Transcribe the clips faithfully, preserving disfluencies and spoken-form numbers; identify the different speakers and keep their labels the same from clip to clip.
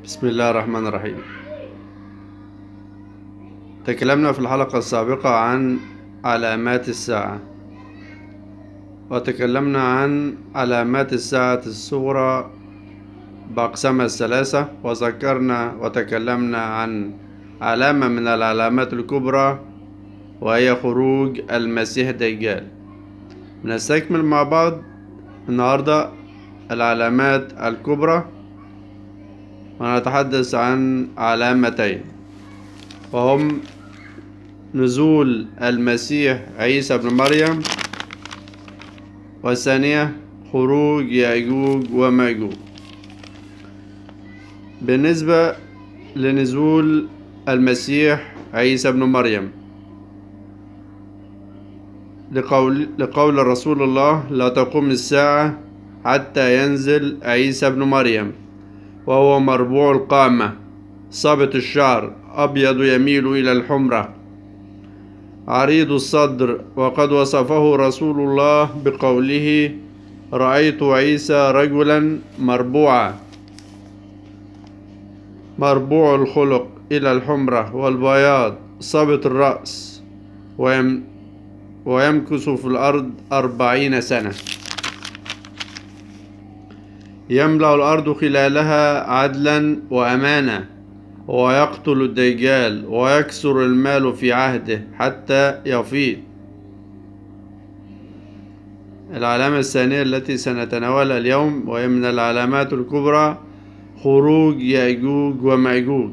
Speaker 1: بسم الله الرحمن الرحيم. تكلمنا في الحلقة السابقة عن علامات الساعة، وتكلمنا عن علامات الساعة الصغرى بأقسامها الثلاثة، وذكرنا وتكلمنا عن علامة من العلامات الكبرى وهي خروج المسيح الدجال. نستكمل مع بعض النهاردة العلامات الكبرى، ونتحدث عن علامتين، وهم نزول المسيح عيسى بن مريم، والثانية خروج يأجوج ومأجوج. بالنسبة لنزول المسيح عيسى بن مريم، لقول, لقول رسول الله: لا تقوم الساعة حتى ينزل عيسى بن مريم وهو مربوع القامة صابت الشعر أبيض يميل إلى الحمرة عريض الصدر، وقد وصفه رسول الله بقوله: رأيت عيسى رجلا مربوعا مربوع الخلق إلى الحمرة والبياض صابت الرأس ويم ويمكث في الأرض أربعين سنة، يملأ الأرض خلالها عدلا وأمانة، ويقتل الدجال ويكسر المال في عهده حتى يفيض. العلامة الثانية التي سنتناولها اليوم، وهي من العلامات الكبرى، خروج يأجوج ومأجوج.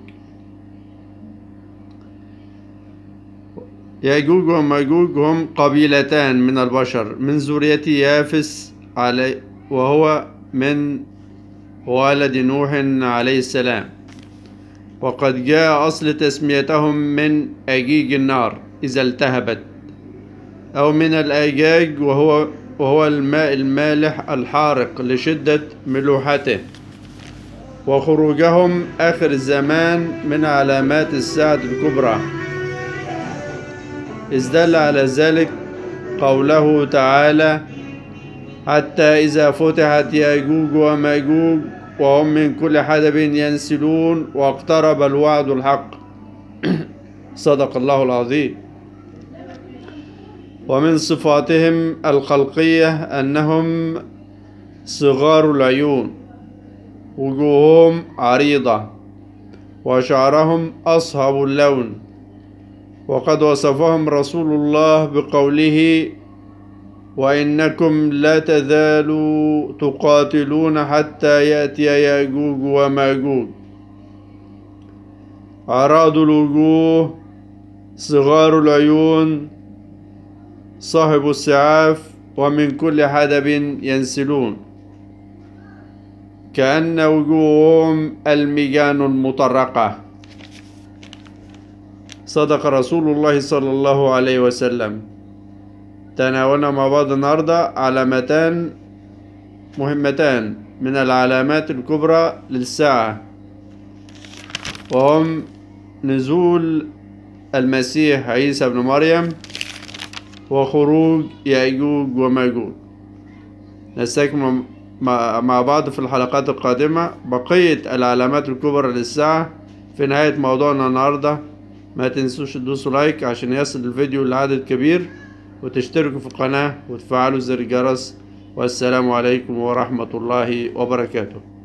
Speaker 1: يأجوج ومأجوج هم قبيلتان من البشر من ذرية يافس علي وهو من ولد نوح عليه السلام، وقد جاء أصل تسميتهم من أجيج النار إذا التهبت، أو من الأجاج وهو وهو الماء المالح الحارق لشدة ملوحته. وخروجهم آخر الزمان من علامات الساعة الكبرى، إذ دل على ذلك قوله تعالى: حتى إذا فتحت يأجوج ومأجوج وهم من كل حدب ينسلون واقترب الوعد الحق. صدق الله العظيم. ومن صفاتهم الخلقية أنهم صغار العيون، وجوههم عريضة، وشعرهم أصهب اللون، وقد وصفهم رسول الله بقوله: وإنكم لا تزالوا تقاتلون حتى يأتي يأجوج ومأجوج. عراض الوجوه، صغار العيون، صاحب السعاف، ومن كل حدب ينسلون، كأن وجوههم المجان المطرقة. صدق رسول الله صلى الله عليه وسلم. تناولنا مع بعض النهاردة علامتان مهمتان من العلامات الكبرى للساعة، وهم نزول المسيح عيسى بن مريم وخروج يأجوج ومأجوج. نستكمل مع بعض في الحلقات القادمة بقية العلامات الكبرى للساعة. في نهاية موضوعنا النهاردة، ما تنسوش تدوسوا لايك عشان يصل الفيديو لعدد كبير، وتشتركوا في القناة وتفعلوا زر الجرس. والسلام عليكم ورحمة الله وبركاته.